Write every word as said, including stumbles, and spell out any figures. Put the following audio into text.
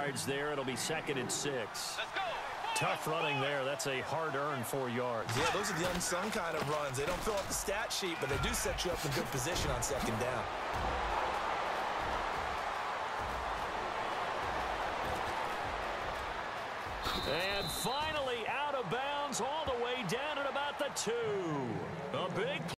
yards there. It'll be second and six. Let's go. Tough running there. That's a hard-earned four yards. Yeah, those are the unsung kind of runs. They don't fill up the stat sheet, but they do set you up in good position on second down. And finally out of bounds all the way down at about the two. A big